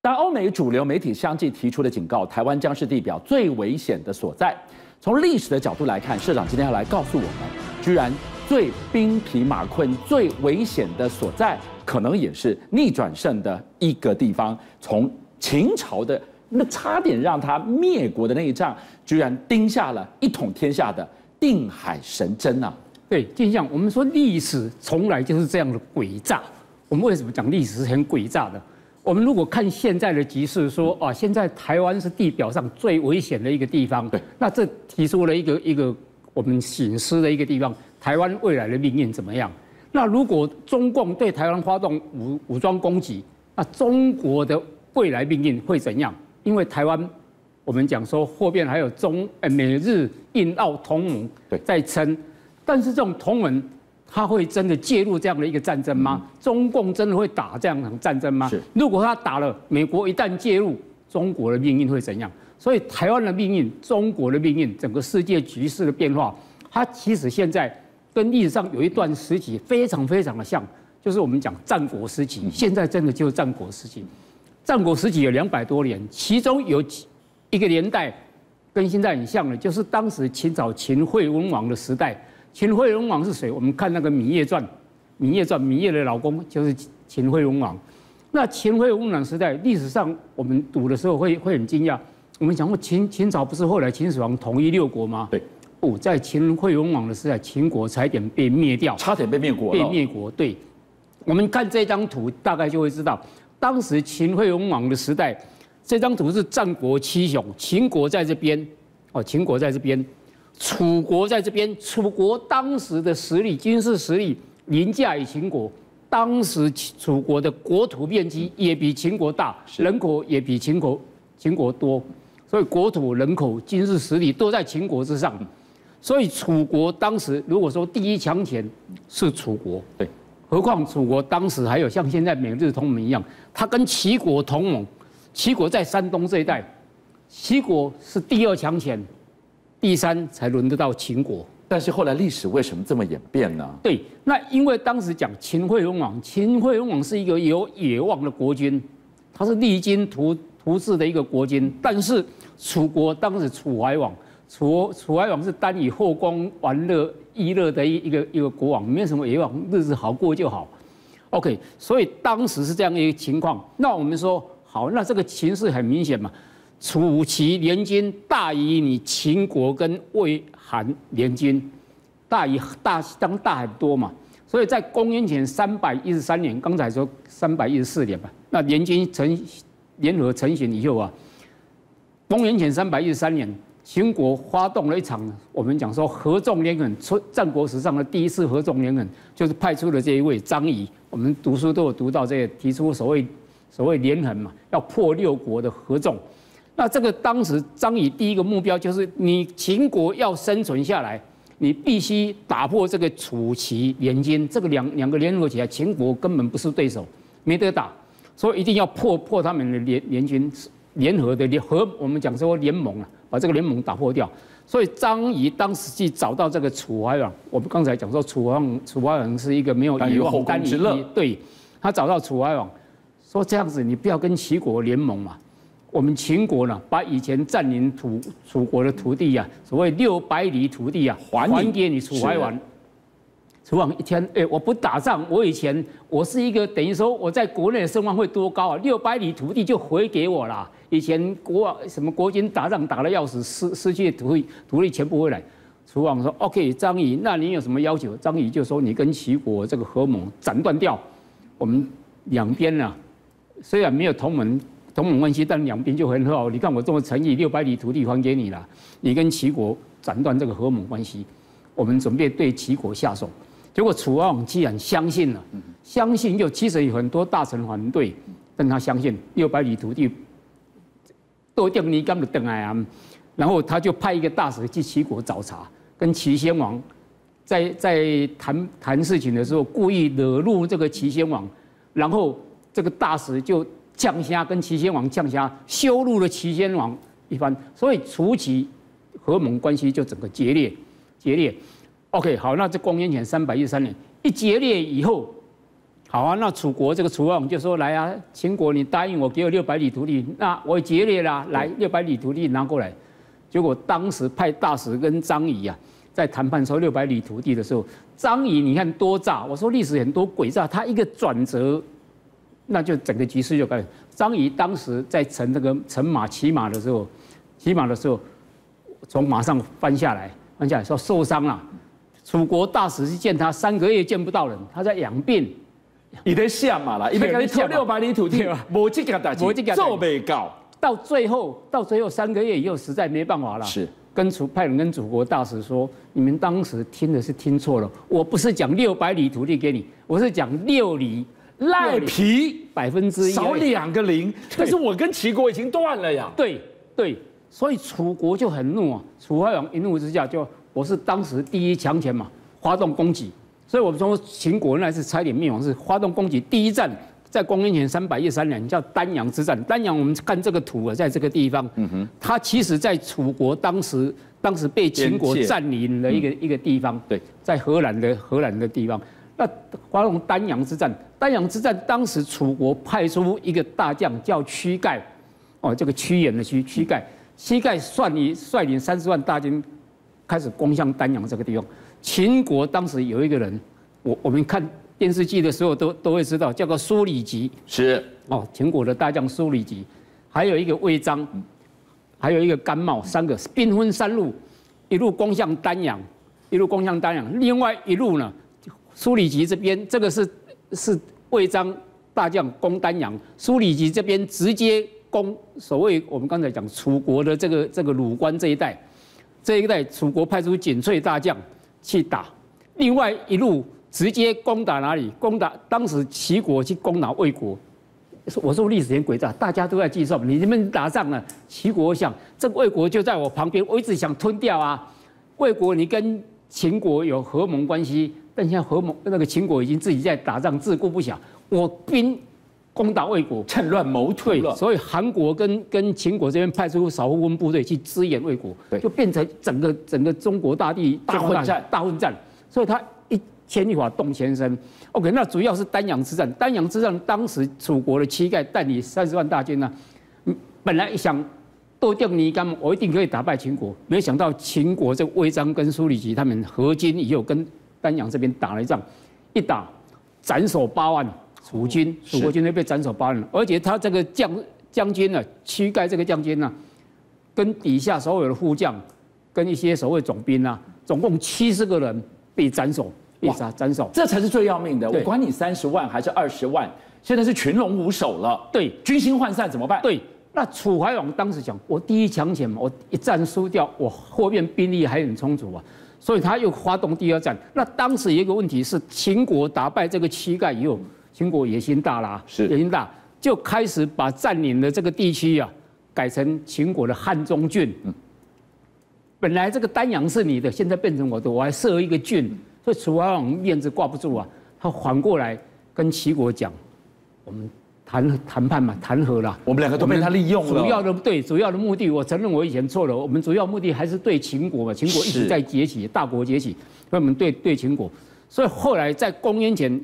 当欧美主流媒体相继提出了警告，台湾将是地表最危险的所在。从历史的角度来看，社长今天要来告诉我们，居然最兵疲马困、最危险的所在，可能也是逆转胜的一个地方。从秦朝的那差点让他灭国的那一仗，居然盯下了一统天下的定海神针啊！ 对，就像我们说，历史从来就是这样的诡诈。我们为什么讲历史是很诡诈的？我们如果看现在的局势，说啊，现在台湾是地表上最危险的一个地方，对，那这提出了一个我们省思的一个地方，台湾未来的命运怎么样？那如果中共对台湾发动武装攻击，那中国的未来命运会怎样？因为台湾，我们讲说后边还有美日印澳同盟在撑，但是这种同盟，他会真的介入这样的一个战争吗？中共真的会打这样的战争吗？如果他打了，美国一旦介入，中国的命运会怎样？所以台湾的命运、中国的命运、整个世界局势的变化，它其实现在跟历史上有一段时期非常非常的像，就是我们讲战国时期，现在真的就是战国时期。战国时期有200多年，其中有一个年代跟现在很像的，就是当时秦朝秦惠文王的时代。秦惠文王是谁？我们看那个《芈月传》，芈月的老公就是秦惠文王。那秦惠文王时代，历史上我们读的时候会很惊讶。我们讲过秦朝不是后来秦始皇统一6国吗？对。哦，在秦惠文王的时代，秦国差点被灭掉， 差点被灭国了。 被灭国。对。我们看这张图，大概就会知道，当时秦惠文王的时代，这张图是战国七雄，秦国在这边，秦国在这边。楚国在这边，楚国当时的实力、军事实力凌驾于秦国。当时楚国的国土面积也比秦国大，人口也比秦国多，所以国土、人口、军事实力都在秦国之上。所以楚国当时如果说第一强权是楚国，对，何况楚国当时还有像现在美日同盟一样，他跟齐国同盟，齐国在山东这一带，齐国是第2强权。第3才轮得到秦国， 但是后来历史为什么这么演变呢？ 对，那因为当时讲秦惠文王，秦惠文王是一个有野望的国君，他是励精图治的一个国君。但是楚国当时楚怀王，楚怀王是单以后宫玩乐逸乐的一个国王，没有什么野望，日子好过就好。OK， 所以当时是这样一个情况。那我们说好，那这个情势很明显嘛。楚齐联军大于你秦国跟魏韩联军，大很多嘛，所以在公元前313年，刚才说314年吧，那联军联合成型以后啊，公元前313年，秦国发动了一场我们讲说合纵连横，战国史上的第一次合纵连横，就是派出了这一位张仪，我们读书都有读到这个，提出所谓连横嘛，要破6国的合纵。那这个当时张仪第一个目标就是你秦国要生存下来，你必须打破这个楚齐联军，这个两个联合起来，秦国根本不是对手，没得打，所以一定要破他们的联军联合的我们讲说联盟啊，把这个联盟打破掉。所以张仪当时去找到这个楚怀王，我们刚才讲说楚怀王是一个没有野望单以对，他找到楚怀王说这样子你不要跟齐国联盟嘛。我们秦国呢，把以前占领楚国的土地啊，所谓600里土地啊，还给你楚怀王。楚怀王一天，我不打仗，我是一个等于说我在国内的声望会多高啊？600里土地就回给我啦。以前国军打仗打得要死，失去土地全部回来。楚怀王说 ：“OK， 张仪，那你有什么要求？”张仪就说：“你跟齐国这个合盟斩断掉，我们两边呢，虽然没有同盟关系，但两边就很好。你看我这么诚意，600里土地还给你了，你跟齐国斩断这个合盟关系，我们准备对齐国下手。结果楚怀王既然相信了，相信就其实有很多大臣反对，但他相信600里土地都定你干的等来啊，然后他就派一个大使去齐国找茬，跟齐宣王在谈事情的时候，故意惹怒这个齐宣王，然后这个大使就呛虾，跟齐宣王呛虾，羞辱了齐宣王一番，所以楚齐合盟关系就整个决裂。OK， 好，那这公元前313年一决裂以后， 好啊，那楚国这个楚怀王就说来啊，秦国你答应我给我600里土地，那我决裂啦，来600里土地拿过来。结果当时派大使跟张仪啊，在谈判收600里土地的时候，张仪你看多诈，我说历史很多诡诈，他一个转折，那就整个局势就改变。张仪当时在乘马骑马的时候，从马上翻下来说受伤了。楚国大使去见他，3个月见不到人，他在养病。 你在想嘛啦，因为你偷600里土地，没这个代志，做没搞。 到最后3个月以后，实在没办法了。 是派人跟楚国大使说，你们当时听错了，我不是讲600里土地给你，我是讲6里赖皮 1%， 少2个0，但是我跟齐国已经断了呀。 对，所以楚国就很怒啊，楚怀王一怒之下我是当时第一强权嘛，发动攻击，所以我们说秦国那次差点灭亡是发动攻击，第一战。在公元前313年叫丹阳之战。丹阳我们看这个图啊，在这个地方，它其实在楚国当时被秦国占领的一个地方， 对， 在荷兰的地方。那发动丹阳之战，当时楚国派出一个大将叫屈盖，这个屈原的屈盖率领30万大军开始攻向丹阳这个地方。秦国当时有一个人，我们看电视剧的时候都会知道，叫做苏里吉， 是秦国的大将苏里吉，还有一个魏章，还有一个甘茂，3个兵分3路，一路攻向丹阳，另外一路呢，苏里吉这边这个是魏章大将攻丹阳，苏里吉这边直接攻所谓我们刚才讲楚国的这个鲁关这一带，楚国派出锦翠大将去打，另外一路。直接攻打哪里？当时齐国去攻打魏国。我说历史很诡诈，大家都在计算。你们打仗了，齐国想这个魏国就在我旁边，我一直想吞掉啊。魏国你跟秦国有合盟关系，但现在秦国已经自己在打仗，自顾不暇。我兵攻打魏国， 趁乱谋退了。 所以韩国跟秦国这边派出少部分部队去支援魏国，就变成整个中国大地大混战。所以他牵一发动全身。OK， 那主要是丹阳之战。丹阳之战当时楚国的膝盖带领30万大军呢，本来想斗定泥干，我一定可以打败秦国，没想到秦国这魏章跟苏里吉他们合军以后，跟丹阳这边打了一仗，一打斩首8万楚国军队被斩首8万，而且他这个将军呢，膝盖这个将军呢，跟底下所有的副将，跟一些所谓总兵啊，总共70个人被斩首。斩首， 这才是最要命的。我管你30万还是20万，现在是群龙无首了。 对， 军心涣散怎么办？ 对，那楚怀王当时讲，我第一强权嘛，我一战输掉，我后面兵力还很充足啊，所以他又发动第2战。那当时有一个问题是，秦国打败这个膝盖以后，秦国野心大啦，野心大，就开始把占领的这个地区啊，改成秦国的汉中郡。本来这个丹阳是你的，现在变成我的，我还设一个郡。所以楚怀王面子挂不住啊，他反过来跟齐国讲，我们谈判嘛，谈和啦。 我们2个都被他利用了。 主要的目的，我承认我以前错了。我们主要目的还是对秦国嘛，秦国一直在崛起，大国崛起，所以我们对秦国。所以后来在公元前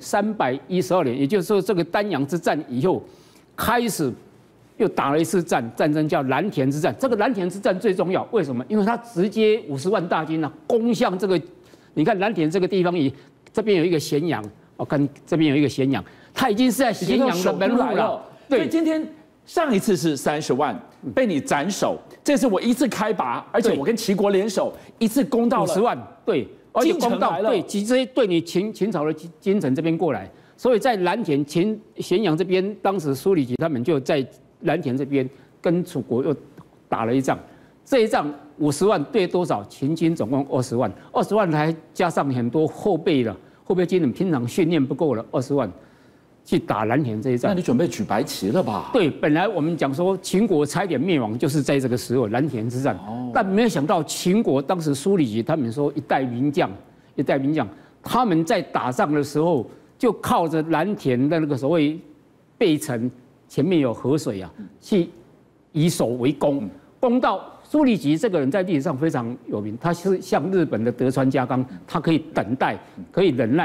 312年，也就是说这个丹阳之战以后，开始又打了一次战争，叫蓝田之战。这个蓝田之战最重要，为什么？因为他直接50万大军啊，攻向这个。你看蓝田这个地方，这边有一个咸阳，我看这边有一个咸阳，它已经是在咸阳的门户了。 对，所以今天上一次是30万被你斩首，这次我一次开拔，而且我跟齐国联手，一次攻到了 50万，对，而且攻到对，直接对你秦朝的京城这边过来，所以在蓝田咸阳这边，当时苏里吉他们就在蓝田这边跟楚国又打了一仗，这一仗。50万对多少？秦军总共20万，20万还加上很多后备军人平常训练不够了，20万去打蓝田这一仗。 那你准备举白旗了吧？ 对，本来我们讲说秦国差点灭亡，就是在这个时候蓝田之战。但没有想到秦国当时苏里吉他们说一代名将，他们在打仗的时候就靠着蓝田的那个所谓背城前面有河水啊，去以守为攻，攻到。苏里吉这个人在历史上非常有名，他是像日本的德川家康，他可以等待，可以忍耐，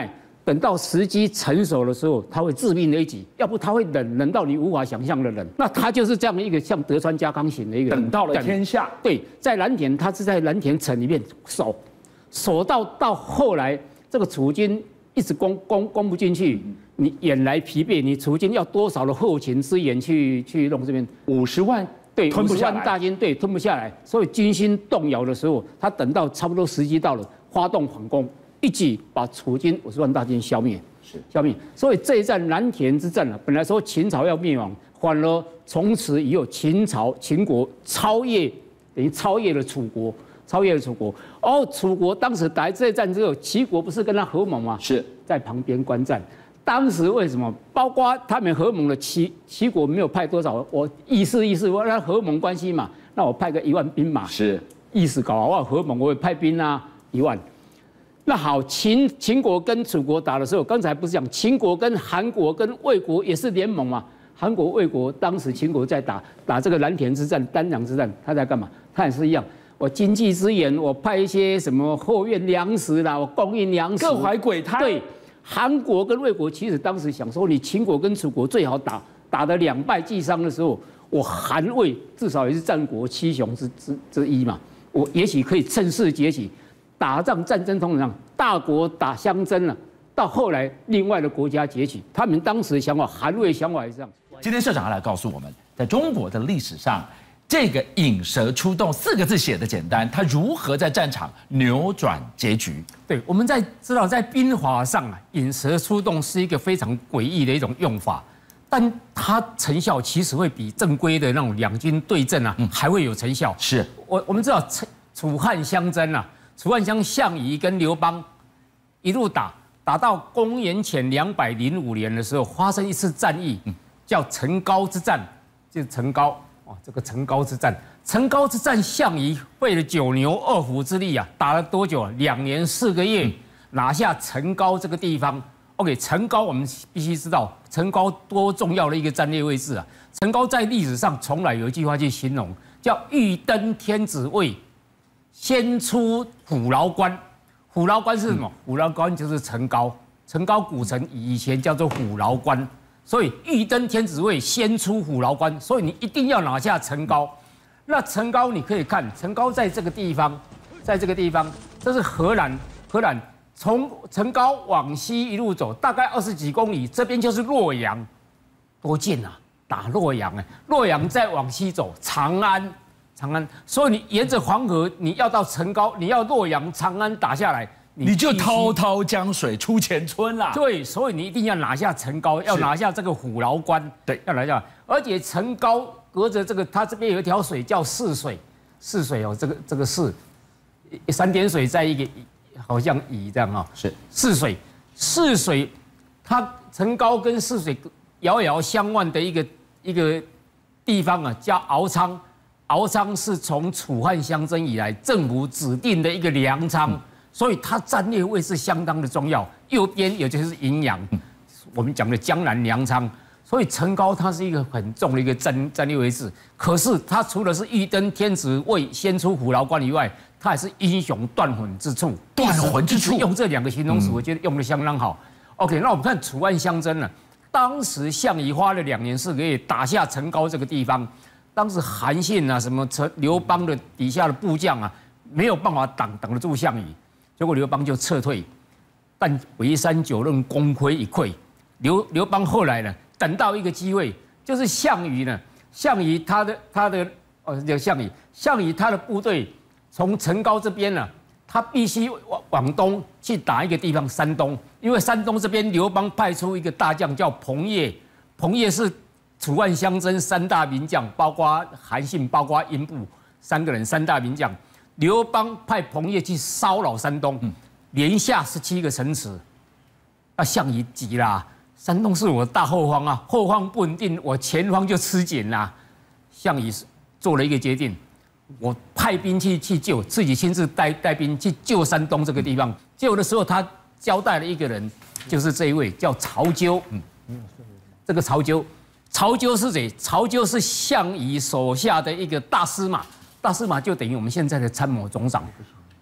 等到时机成熟的时候，他会致命的一击，要不他会冷到你无法想象的冷。那他就是这样一个像德川家康型的一个人， 等到了天下。 对，在蓝田，他是在蓝田城里面守到后来，这个楚军一直攻不进去，你眼来疲惫，你楚军要多少的后勤支援去弄这边 50万。 对，50 吞不下来万大军对吞不下来，所以军心动摇的时候，他等到差不多时机到了，发动反攻，一举把楚军50万大军消灭。所以这一战蓝田之战啊，本来说秦朝要灭亡，反而从此以后秦国超越了楚国，哦，楚国当时打这一战之后，齐国不是跟他合盟吗？ 是在旁边观战。当时为什么？包括他们合盟的齐国没有派多少，我意思，我让合盟关系嘛，那我派个1万兵马， 是意思搞好，我合盟我会派兵啊1万。那好，秦国跟楚国打的时候，刚才不是讲秦国跟韩国跟魏国也是联盟嘛？韩国、魏国当时秦国在打这个蓝田之战、丹阳之战，他在干嘛？他也是一样。我经济资源，我派一些什么后院粮食啦，我供应粮食， 各怀鬼胎。 对。韩国跟魏国其实当时想说，你秦国跟楚国最好打得2败俱伤的时候，我韩魏至少也是战国7雄之一嘛，我也许可以趁势崛起，打仗战争通常大国打相争了，到后来另外的国家崛起，他们当时的想法，韩魏想法也是这样。 今天社长要来告诉我们，在中国的历史上，这个引蛇出洞4个字写得简单，它如何在战场扭转结局？ 对，我们知道在兵法上啊，引蛇出洞是一个非常诡异的一种用法，但它成效其实会比正规的那种两军对阵啊，还会有成效。 是我们知道楚汉相争啊，楚汉项羽跟刘邦一路打到公元前205年的时候，发生一次战役，叫成皋之战，就是成皋。这个成皋之战，项羽费了9牛2虎之力啊，打了多久？2年4个月，拿下成皋这个地方。OK， 成皋我们必须知道，成皋多重要的一个战略位置啊！成皋在历史上从来有一句话去形容，叫“欲登天子位，先出虎牢关”。虎牢关是什么？虎牢关就是成皋，成皋古城以前叫做虎牢关。所以欲登天子位，先出虎牢关。所以你一定要拿下成皋。那成皋你可以看，成皋在这个地方，这是荷兰。从成皋往西一路走，大概20几公里，这边就是洛阳，多近啊！打洛阳哎，洛阳再往西走，长安。所以你沿着黄河，你要到成皋，你要洛阳、长安打下来。 你就滔滔江水出前村啦。 对，所以你一定要拿下成皋，要拿下这个虎牢关。 对， 要拿下。而且成皋隔着这个，它这边有一条水叫泗水，哦，这个泗，3点水在一个好像乙这样啊。 是泗水，它成皋跟泗水遥遥相望的一个地方啊，叫敖仓。敖仓是从楚汉相争以来政府指定的一个粮仓。所以它战略位置相当的重要，右边也就是荥阳，我们讲的江南粮仓。所以成皋它是一个很重的一个战略位置。可是它除了是欲登天子位，先出虎牢关以外，它还是英雄断魂之处。用这2个形容词，我觉得用得相当好。OK， 那我们看楚汉相争了，当时项羽花了2年4个月打下成皋这个地方，当时韩信啊，什么刘邦的底下的部将啊，没有办法挡得住项羽。结果刘邦就撤退，但围山9仞，功亏一篑。刘邦后来呢，等到一个机会，就是项羽他的部队从成皋这边呢，他必须往东去打一个地方山东，因为山东这边刘邦派出一个大将叫彭越，彭越是楚汉相争3大名将，包括韩信，包括英布3个人，3大名将。刘邦派彭越去骚扰山东，连下17个城池。那项羽急啦，山东是我的大后方啊，后方不稳定，我前方就吃紧啦。项羽做了一个决定，我派兵去救，自己亲自带兵去救山东这个地方。救的时候，他交代了一个人，就是这一位叫曹咎。这个曹咎是谁？曹咎是项羽手下的一个大司马。大司马就等于我们现在的参谋总长，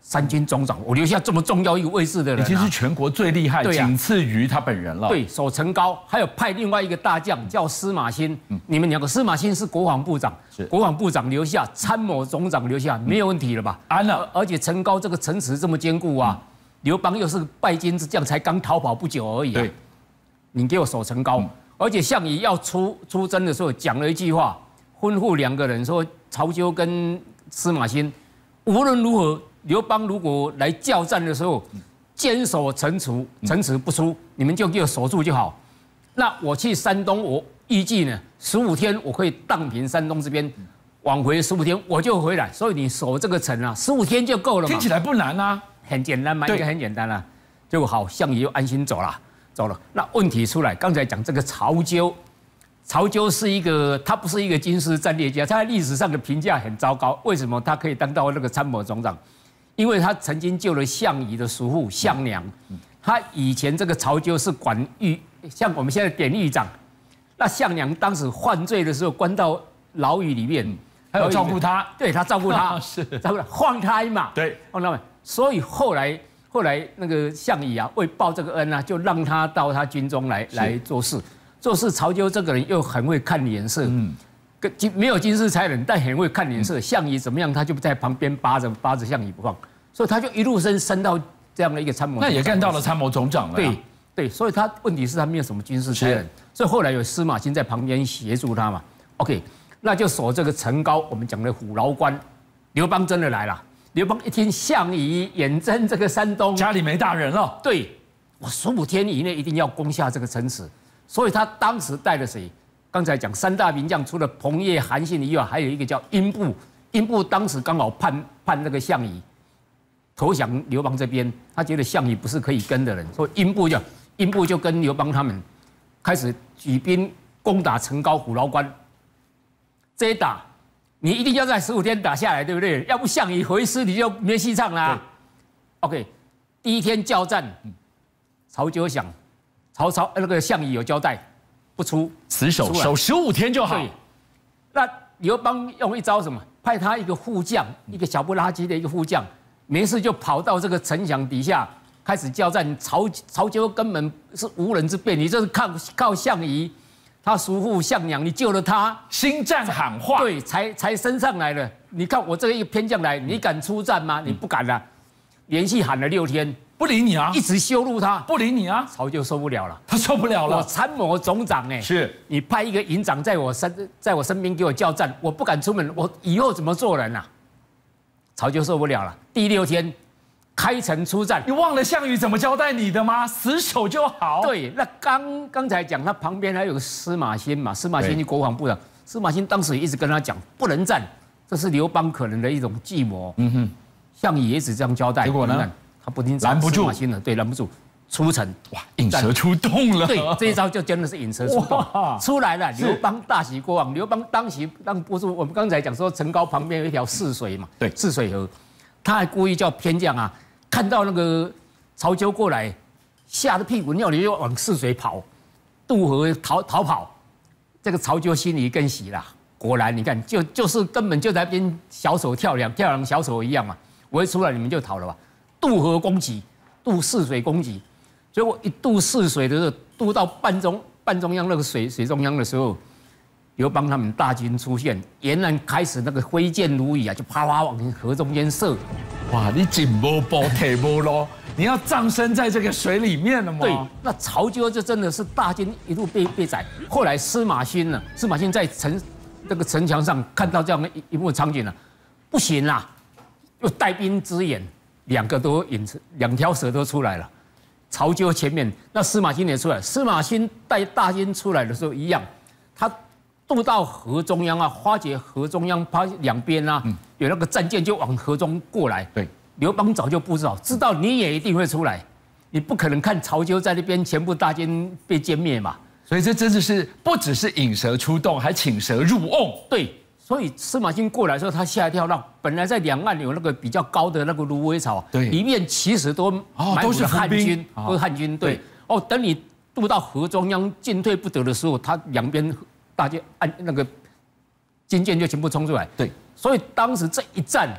三军总长，我留下这么重要一个位置的人， 已经是全国最厉害，仅次于他本人了。 对，守城高，还有派另外一个大将叫司马欣。你们两个，司马欣是国防部长，国防部长留下，参谋总长留下，没有问题了吧？ 安了。 而且城高这个城池这么坚固啊，刘邦又是拜金之将，才刚逃跑不久而已。对，你给我守城高，而且项羽要出征的时候讲了一句话，吩咐2个人说，曹纠跟司马欣，无论如何。刘邦如果来叫战的时候，坚守城池不出，你们就给我守住就好。那我去山东，我预计呢15天我可以荡平山东这边，往回15天我就回来。所以你守这个城啊，15天就够了嘛。 听起来不难啊， 很简单嘛，应该很简单啊。结果好，项羽又安心走了。那问题出来，刚才讲这个曹纠是一个，他不是一个军事战略家，他在历史上的评价很糟糕。为什么他可以当到那个参谋总长？因为他曾经救了项羽的叔父项梁，他以前这个曹纠是管狱，像我们现在典狱长，那项梁当时犯罪的时候关到牢狱里面， 还有照顾他， 对他照顾他， 是照顾他放胎嘛， 对， 放胎嘛，所以后来那个项羽啊，为报这个恩啊，就让他到他军中来做事。曹纠这个人又很会看脸色，没有军事才能，但很会看脸色。项羽怎么样，他就在旁边扒着项羽不放，所以他就一路升到这样的一个参谋。 那也干到了参谋总长了。 对，所以他问题是他没有什么军事才能，所以后来有司马欣在旁边协助他嘛。OK， 那就守这个城高，我们讲的虎牢关。刘邦真的来了，刘邦一听项羽远征这个山东， 家里没大人了。对， 我15天以内一定要攻下这个城池，所以他当时带了谁？刚才讲3大名将，除了彭越、韩信以外，还有一个叫英布。英布当时刚好叛那个项羽，投降刘邦这边，他觉得项羽不是可以跟的人，所以英布就跟刘邦他们开始举兵攻打城高虎牢关。这一打，你一定要在15天打下来，对不对？要不项羽回师你就没戏唱啦。OK， 第一天交战，曹纠想，那个项羽有交代。不出， 死守15天就好。 对，那刘邦用一招什么？派他一个副将，一个小不拉几的一个副将，没事就跑到这个城墙底下开始交战。曹纠根本是无人之辈，你这是靠项羽，他叔父项梁，你救了他， 心战喊话， 对，才升上来了。你看我这个一个偏将来，你敢出战吗？你不敢了，连续喊了6天。 不理你啊， 一直羞辱他， 不理你啊， 曹就受不了了， 他受不了了。 我参谋总长是你派一个营长在我身边给我交战，我不敢出门，我以后怎么做人啊？曹就受不了了。第6天开城出战， 你忘了项羽怎么交代你的吗？死守就好。 对，那刚才讲他旁边还有个司马欣嘛，司马欣是国防部长，司马欣当时也一直跟他讲不能战，这是刘邦可能的一种计谋。项羽也一直这样交代， 结果呢？ 他不听拦不住了，对，拦不住，出城， 哇，引蛇出洞了。 对，这一招就真的是引蛇出洞，出来了。刘邦大喜过望，刘邦当不住。我们刚才讲说城高旁边有一条泗水嘛， 对， 泗水河，他还故意叫偏将啊，看到那个曹纠过来，吓得屁滚尿流就往泗水跑，渡河逃跑。这个曹纠心里更喜了，果然你看，就是根本就在那边小丑跳梁小丑一样嘛，我一出来你们就逃了吧。渡河攻击，渡泗水攻击，结果一渡泗水的时候，渡到半中央那个水中央的时候，刘邦他们大军出现，沿岸开始那个挥剑如雨啊，就啪啪往河中间射。 哇，你紧不包腿不咯？你要葬身在这个水里面了吗？ 对，那曹纠就真的是大军一路被宰。后来司马欣在这个城墙上看到这样的一幕场景了，不行啦，又带兵支援。2条蛇都出来了，曹纠前面，那司马欣也出来。司马欣带大军出来的时候一样，他渡到河中央啊，发觉河中央两边啊有那个战舰就往河中过来。 对， 刘邦早就不知道你也一定会出来，你不可能看曹纠在那边全部大军被歼灭嘛。 所以这真的是不只是引蛇出洞，还请蛇入瓮。 对。所以司马欣过来的时候，他吓一跳，让本来在两岸有那个比较高的那个芦苇草， 对， 里面其实都都是汉军， 都是汉军。对，等你渡到河中央进退不得的时候，他两边大军那个军舰就全部冲出来。 对， 所以当时这一战，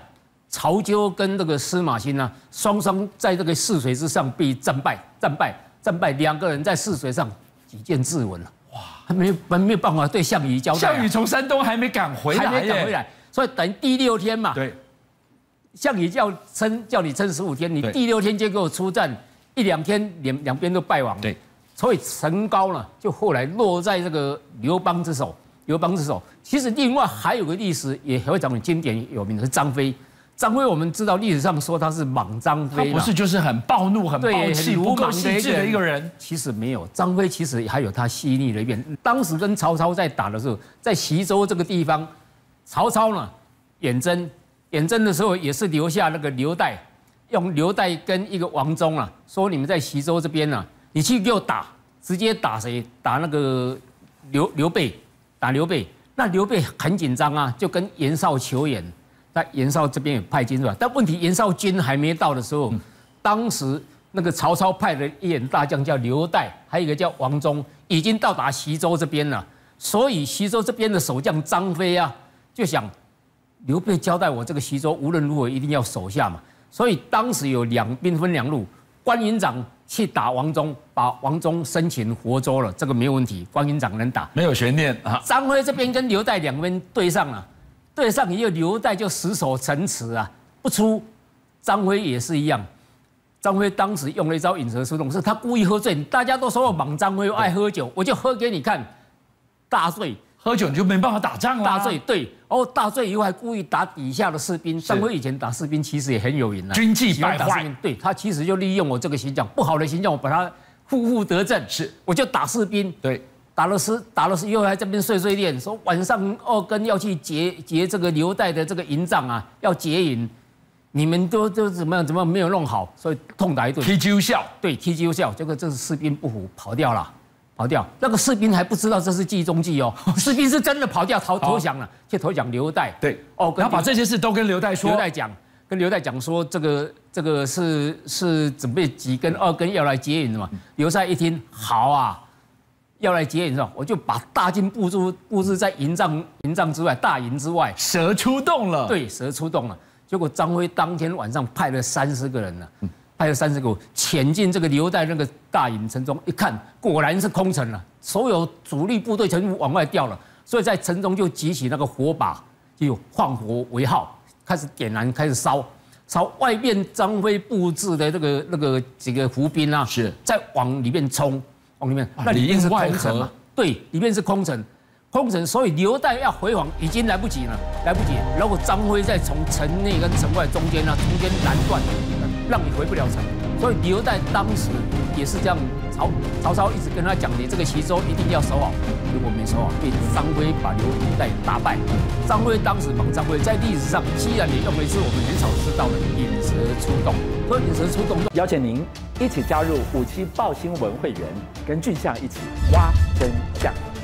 曹纠跟这个司马欣啊，双双在这个泗水之上被战败，两个人在泗水上举剑自刎了。哇，还没有办法对项羽交代。 项羽从山东还没赶回来， 所以等第6天嘛。 对， 项羽叫你撑15天，你第6天就给我出战，1、2天两边都败亡。 对，所以成高呢，就后来落在这个刘邦之手。其实另外还有个历史也非常经典有名的是张飞。张飞我们知道历史上说他是莽张飞， 他不是就是很暴怒、很暴气、不够细致的一个人。 其实没有，张飞其实还有他细腻的一面。当时跟曹操在打的时候，在徐州这个地方，曹操呢远征的时候也是留下那个刘岱，用刘岱跟一个王忠啊说，你们在徐州这边呢，你去给我打，直接打谁？打那个刘备，打刘备。那刘备很紧张啊，就跟袁绍求援。那袁绍这边也派军出来，但问题袁绍军还没到的时候，当时那个曹操派的一员大将叫刘岱，还有一个叫王忠，已经到达徐州这边了。所以徐州这边的守将张飞啊，就想刘备交代我这个徐州无论如何一定要守下嘛。所以当时有兵分2路，关云长去打王忠，把王忠生擒活捉了，这个没有问题，关云长能打， 没有悬念啊。 张飞这边跟刘岱两边对上了。对上以后，刘岱就死守城池啊，不出。张飞也是一样，张飞当时用了一招引蛇出洞，是他故意喝醉。大家都说我莽张飞爱喝酒，我就喝给你看。大醉， 喝酒你就没办法打仗了。 大醉，对，大醉以后还故意打底下的士兵。张飞以前打士兵其实也很有瘾啊， 军纪败坏。 对，他其实就利用我这个形象，不好的形象，我把他负得正。是，我就打士兵。对。打了以后还这边碎念，说晚上2更要去劫这个刘岱的这个营帐啊，要劫营，你们都怎么样没有弄好，所以痛打一顿。 踢鸡笑， 对，踢鸡笑，结果这是士兵不服，跑掉。那个士兵还不知道这是计中计哦，士兵是真的跑掉投降了，去投降刘岱。对， 然后把这些事都跟刘岱说。 跟刘岱讲说，这个是准备几更2更要来劫营的嘛。刘岱一听，好啊。要来劫营是吧？我就把大军布置在营帐之外，大营之外。 蛇出洞了。对， 蛇出洞了。结果张飞当天晚上派了30个人呢，派了30个潜进这个刘岱那个大营城中，一看果然是空城了，所有主力部队全部往外调了，所以在城中就举起那个火把，就放火为号，开始点燃，开始烧外面张飞布置的那个几个伏兵啊，是再往里面冲。往里面，那里面是空城嘛？对，里面是空城，所以刘岱要回防已经来不及了。然后张飞再从城内跟城外中间拦断，让你回不了城。所以刘岱当时也是这样，曹操一直跟他讲，你这个徐州一定要守好，结果没守好，被张飞把刘岱打败。张飞当时莽张飞，在历史上既然也用了一次我们很少知道的引蛇出洞。所以引蛇出洞， 邀请您一起加入57爆新闻会员，跟俊相一起挖真相。